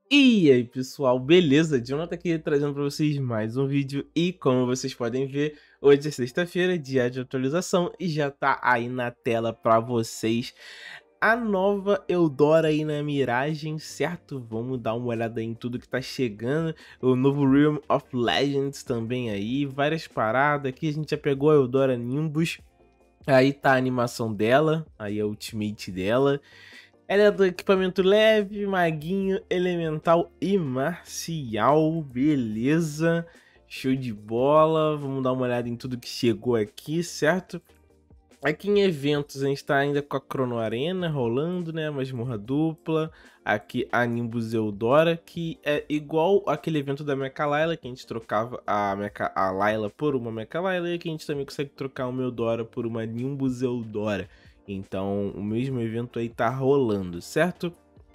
E aí pessoal, beleza? Jonathan aqui trazendo para vocês mais um vídeo e como vocês podem ver, hoje é sexta-feira, dia de atualização e já tá aí na tela para vocês a nova Eudora aí na miragem, certo? Vamos dar uma olhada em tudo que tá chegando, o novo Realm of Legends também aí, várias paradas, aqui a gente já pegou a Eudora Nimbus, aí tá a animação dela, aí a ultimate dela. Ela é do equipamento leve, maguinho, elemental e marcial, beleza, show de bola, vamos dar uma olhada em tudo que chegou aqui, certo? Aqui em eventos a gente tá ainda com a Crono Arena rolando, né, masmorra dupla, aqui a Nimbus Eudora, que é igual aquele evento da Mecha Layla, que a gente trocava a Layla por uma Mecha Layla, e aqui a gente também consegue trocar uma Eudora por uma Nimbus Eudora. Então, o mesmo evento aí tá rolando, certo?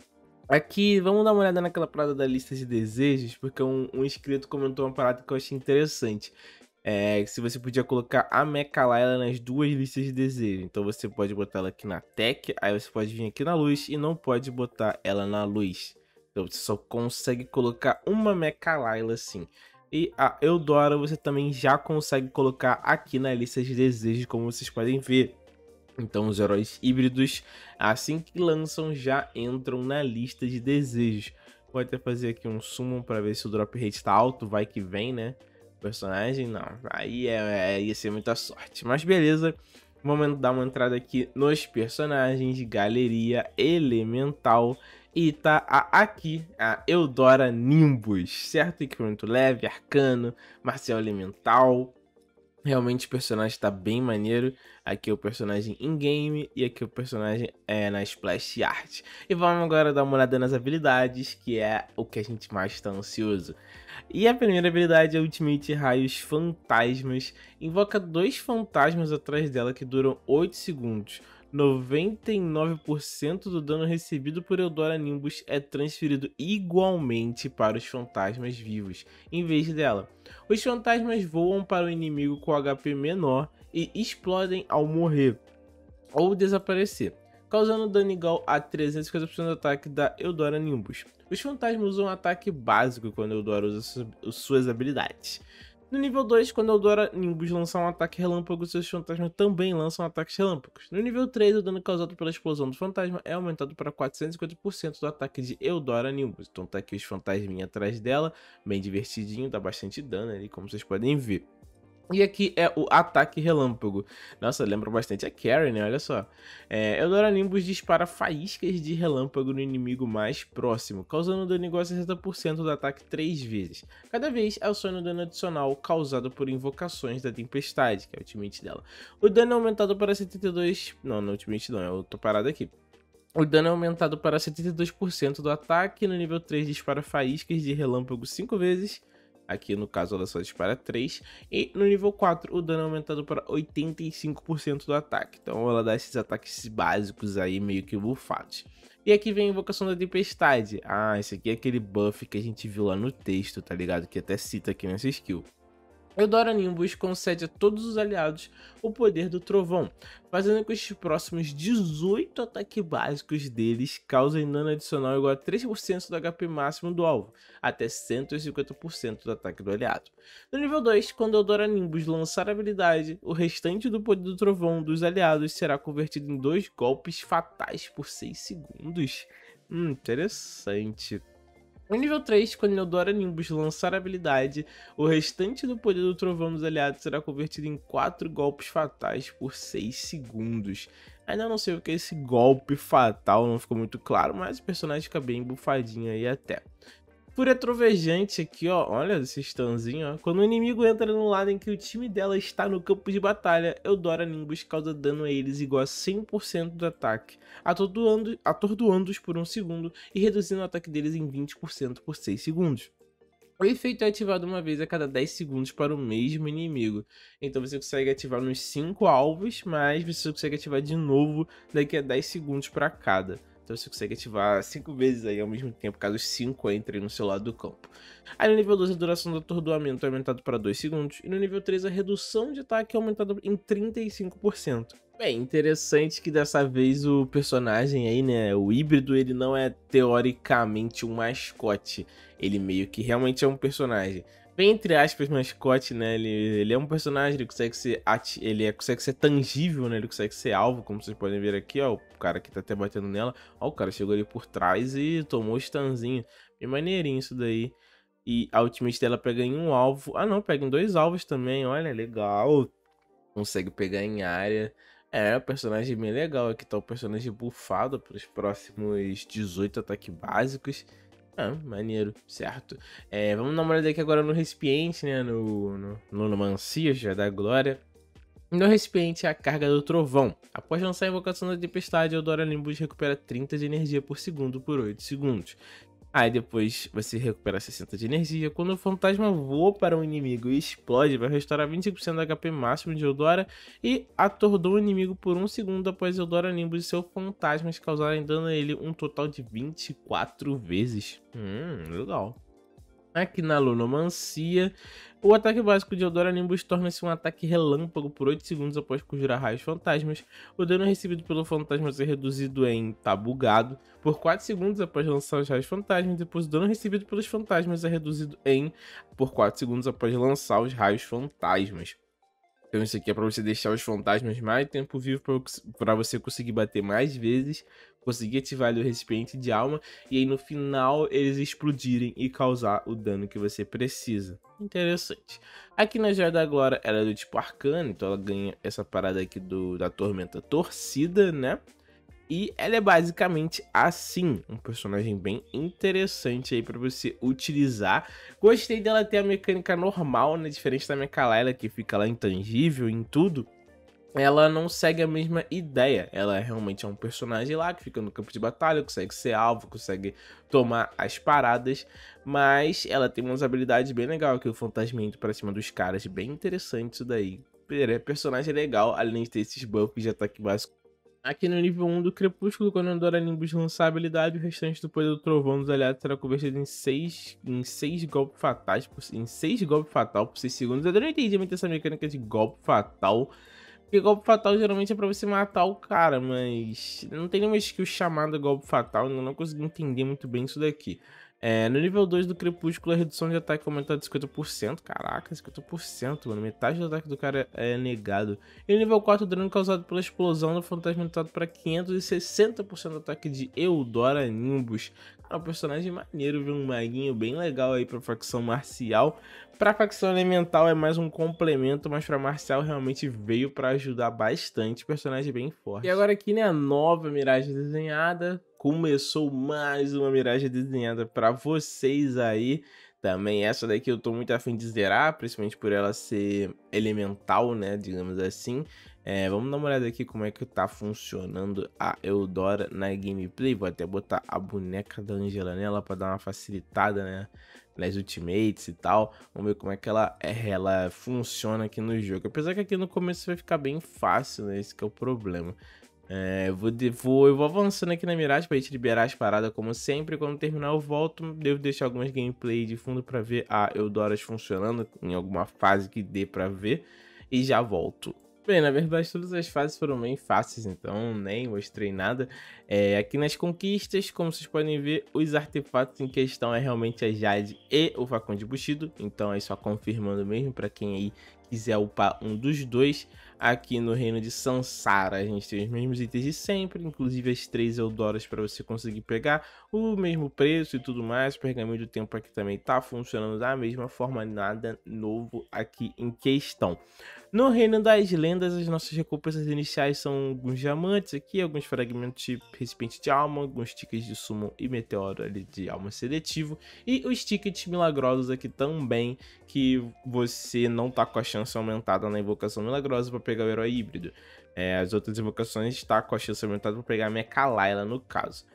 Aqui, vamos dar uma olhada naquela parada da lista de desejos, porque um inscrito comentou uma parada que eu achei interessante. Se você podia colocar a Mecha Layla nas duas listas de desejo. Então você pode botar ela aqui na Tech, aí você pode vir aqui na luz e não pode botar ela na luz. Então você só consegue colocar uma Mecha Layla assim. E a Eudora você também já consegue colocar aqui na lista de desejos, como vocês podem ver. Então os heróis híbridos, assim que lançam, já entram na lista de desejos. Vou até fazer aqui um summon para ver se o drop rate tá alto, vai que vem, né? Personagem, não, aí ia ser muita sorte. Mas beleza, vamos dar uma entrada aqui nos personagens, galeria elemental. E tá aqui a Eudora Nimbus, certo? Equipamento leve, arcano, marcial elemental. Realmente o personagem tá bem maneiro. Aqui é o personagem in-game e aqui é o personagem na Splash Art. E vamos agora dar uma olhada nas habilidades, que é o que a gente mais está ansioso. E a primeira habilidade é Ultimate Raios Fantasmas. Invoca dois fantasmas atrás dela que duram 8 segundos. 99% do dano recebido por Eudora Nimbus é transferido igualmente para os fantasmas vivos, em vez dela. Os fantasmas voam para o inimigo com HP menor e explodem ao morrer ou desaparecer, causando dano igual a 350% do ataque da Eudora Nimbus. Os fantasmas usam um ataque básico quando Eudora usa suas habilidades. No nível 2, quando Eudora Nimbus lançar um ataque relâmpago, seus fantasmas também lançam ataques relâmpagos. No nível 3, o dano causado pela explosão do fantasma é aumentado para 450% do ataque de Eudora Nimbus. Então tá aqui os fantasminhas atrás dela, bem divertidinho, dá bastante dano ali, como vocês podem ver. E aqui é o ataque relâmpago. Nossa, lembra bastante a Carrie, né? Olha só. Eudora Nimbus dispara faíscas de relâmpago no inimigo mais próximo, causando dano igual a 60% do ataque 3 vezes. Cada vez aciona o dano adicional causado por invocações da tempestade, que é o ultimate dela. O dano é aumentado para 72... Não, no ultimate não, eu tô parado aqui. O dano é aumentado para 72% do ataque. No nível 3 dispara faíscas de relâmpago 5 vezes. Aqui no caso ela só dispara 3. E no nível 4 o dano é aumentado para 85% do ataque. Então ela dá esses ataques básicos aí meio que bufados. E aqui vem a invocação da tempestade. Ah, esse aqui é aquele buff que a gente viu lá no texto, tá ligado? Que até cita aqui nessa skill. Eudora Nimbus concede a todos os aliados o poder do trovão, fazendo com que os próximos 18 ataques básicos deles causem dano adicional igual a 3% do HP máximo do alvo, até 150% do ataque do aliado. No nível 2, quando Eudora Nimbus lançar a habilidade, o restante do poder do trovão dos aliados será convertido em 2 golpes fatais por 6 segundos. Interessante. No nível 3, quando Eudora Nimbus lançar a habilidade, o restante do poder do trovão dos aliados será convertido em 4 golpes fatais por 6 segundos. Ainda não sei o que é esse golpe fatal, não ficou muito claro, mas o personagem fica bem bufadinho aí até. Fúria Trovejante aqui, ó, olha esse stunzinho, ó. Quando o inimigo entra no lado em que o time dela está no campo de batalha, Eudora Nimbus causa dano a eles igual a 100% do ataque, atordoando-os por 1 segundo e reduzindo o ataque deles em 20% por 6 segundos. O efeito é ativado uma vez a cada 10 segundos para o mesmo inimigo. Então você consegue ativar nos 5 alvos, mas você consegue ativar de novo daqui a 10 segundos para cada. Então você consegue ativar 5 vezes aí ao mesmo tempo, caso os 5 entrem no seu lado do campo. Aí no nível 2 a duração do atordoamento é aumentada para 2 segundos. E no nível 3 a redução de ataque é aumentada em 35%. Bem, interessante que dessa vez o personagem aí, né, o híbrido, ele não é teoricamente um mascote. Ele meio que realmente é um personagem. Bem, entre aspas, mascote, né? Ele é um personagem, ele consegue ser consegue ser tangível, né? Ele consegue ser alvo, como vocês podem ver aqui, ó. O cara que tá até batendo nela. Ó, o cara chegou ali por trás e tomou o stunzinho. Bem maneirinho isso daí. E a ultimate dela pega em um alvo. Ah, não, pega em dois alvos também. Olha, legal. Consegue pegar em área. É, o personagem bem legal. Aqui tá o personagem buffado para os próximos 18 ataques básicos. Ah, maneiro, certo. Vamos dar uma olhada aqui agora no recipiente, né? No Mancia, já da glória. No recipiente, a carga do trovão. Após lançar a invocação da tempestade, Eudora Nimbus recupera 30 de energia por segundo por 8 segundos. Aí depois você recupera 60 de energia. Quando o fantasma voa para um inimigo e explode, vai restaurar 25% do HP máximo de Eudora e atordoa o inimigo por 1 segundo após Eudora Nimbus e seus fantasmas causarem dano a ele um total de 24 vezes. Legal. Aqui na Lunomancia, o ataque básico de Eudora Nimbus torna-se um ataque relâmpago por 8 segundos após conjurar raios fantasmas. O dano recebido pelo fantasma é reduzido em tá bugado por 4 segundos após lançar os raios fantasmas. Depois o dano recebido pelos fantasmas é reduzido em por 4 segundos após lançar os raios fantasmas. Então isso aqui é para você deixar os fantasmas mais tempo vivo para você conseguir bater mais vezes, conseguir ativar ali o recipiente de alma e aí no final eles explodirem e causar o dano que você precisa. Interessante. Aqui na Joia da Glória ela é do tipo arcano, então ela ganha essa parada aqui da tormenta torcida, né? E ela é basicamente assim, um personagem bem interessante aí pra você utilizar. Gostei dela ter a mecânica normal, né, diferente da Mecalaela que fica lá intangível em tudo. Ela não segue a mesma ideia, ela realmente é um personagem lá que fica no campo de batalha, consegue ser alvo, consegue tomar as paradas, mas ela tem umas habilidades bem legais, que o fantasmento pra cima dos caras, bem interessante isso daí. Personagem legal, além de ter esses buffs de ataque básico. Aqui no nível 1 do Crepúsculo, quando Andora Nimbus lançar a habilidade, o restante do poder do trovão dos aliados será convertido em 6 golpes fatais, em 6 golpes fatal por 6 segundos. Eu não entendi muito essa mecânica de golpe fatal, porque golpe fatal geralmente é pra você matar o cara, mas não tem nenhuma skill chamada golpe fatal, ainda não consegui entender muito bem isso daqui. No nível 2 do Crepúsculo, a redução de ataque aumenta de 50%. Caraca, 50%, mano. Metade do ataque do cara é negado. E no nível 4, o dano causado pela explosão do fantasma aumentado para 560% do ataque de Eudora Nimbus. Cara, um personagem maneiro, viu? Um maguinho bem legal aí pra facção marcial. Pra facção elemental é mais um complemento, mas pra marcial realmente veio pra ajudar bastante. Personagem bem forte. E agora aqui, né, a nova Miragem desenhada. Começou mais uma Miragem desenhada pra vocês aí. Também essa daqui eu tô muito afim de zerar, principalmente por ela ser elemental, né, digamos assim. Vamos dar uma olhada aqui como é que tá funcionando a Eudora na gameplay. Vou até botar a boneca da Angela nela pra dar uma facilitada, né, nas ultimates e tal. Vamos ver como é que ela funciona aqui no jogo. Apesar que aqui no começo vai ficar bem fácil, né, esse que é o problema. Eu vou avançando aqui na Mirage pra gente liberar as paradas como sempre. Quando terminar eu volto, devo deixar algumas gameplay de fundo pra ver a Eudoras funcionando em alguma fase que dê pra ver e já volto. Bem, na verdade todas as fases foram bem fáceis, então nem mostrei nada. Aqui nas conquistas, como vocês podem ver, os artefatos em questão é realmente a Jade e o Facão de Bushido, então é só confirmando mesmo pra quem aí quiser upar um dos dois. Aqui no reino de Sansara a gente tem os mesmos itens de sempre, inclusive as 3 Eudoras para você conseguir pegar o mesmo preço e tudo mais. O pergaminho do tempo aqui também tá funcionando da mesma forma, nada novo aqui em questão. No reino das lendas, as nossas recompensas iniciais são alguns diamantes aqui, alguns fragmentos de recipiente de alma, alguns tickets de summon e meteoro ali de alma seletivo e os tickets milagrosos aqui também, que você não tá com a chance aumentada na invocação milagrosa para pegar o herói híbrido. As outras invocações está com a chance aumentada para pegar a Mecalaela no caso.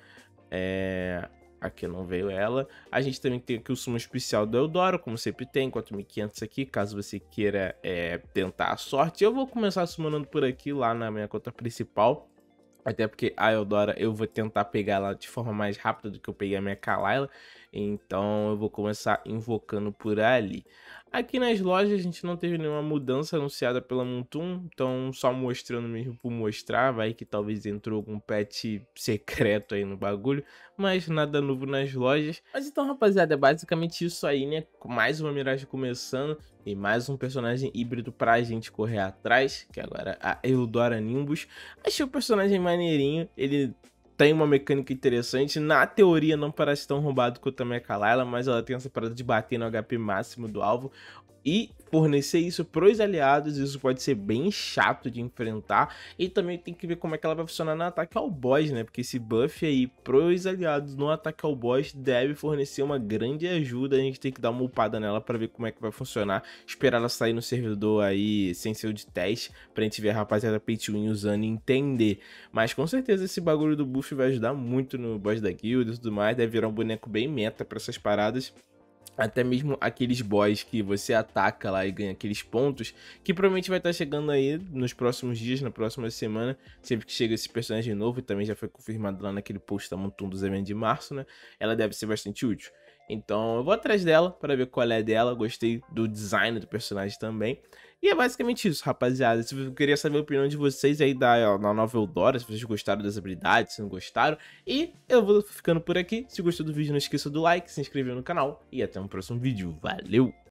Aqui não veio ela. A gente também tem aqui o sumo especial do Eudora, como sempre tem, 4.500 aqui, caso você queira tentar a sorte. Eu vou começar summonando por aqui, lá na minha conta principal. Até porque a Eudora eu vou tentar pegar ela de forma mais rápida do que eu peguei a minha Kalaila. Então eu vou começar invocando por ali. Aqui nas lojas a gente não teve nenhuma mudança anunciada pela Montoon, então só mostrando mesmo por mostrar, vai que talvez entrou algum patch secreto aí no bagulho, mas nada novo nas lojas. Mas então, rapaziada, é basicamente isso aí, né? Mais uma Mirage começando e mais um personagem híbrido pra gente correr atrás, que agora é a Eudora Nimbus. Achei o personagem maneirinho, ele tem uma mecânica interessante, na teoria não parece tão roubado quanto a Mecha, mas ela tem essa parada de bater no HP máximo do alvo e fornecer isso pros aliados. Isso pode ser bem chato de enfrentar, e também tem que ver como é que ela vai funcionar no ataque ao boss, né? Porque esse buff aí pros aliados no ataque ao boss deve fornecer uma grande ajuda. A gente tem que dar uma upada nela para ver como é que vai funcionar, esperar ela sair no servidor aí sem ser o de teste, pra gente ver a rapaziada pay to win usando e entender. Mas com certeza esse bagulho do buff vai ajudar muito no boss da guilda e tudo mais, deve virar um boneco bem meta pra essas paradas. Até mesmo aqueles boss que você ataca lá e ganha aqueles pontos, que provavelmente vai estar chegando aí nos próximos dias, na próxima semana, sempre que chega esse personagem novo, e também já foi confirmado lá naquele post da Montoon dos eventos de março, né? Ela deve ser bastante útil. Então eu vou atrás dela para ver qual é dela, gostei do design do personagem também. E é basicamente isso, rapaziada. Se eu queria saber a opinião de vocês aí da nova Eudora, se vocês gostaram das habilidades, se não gostaram. E eu vou ficando por aqui. Se gostou do vídeo, não esqueça do like, se inscrever no canal. E até um próximo vídeo. Valeu!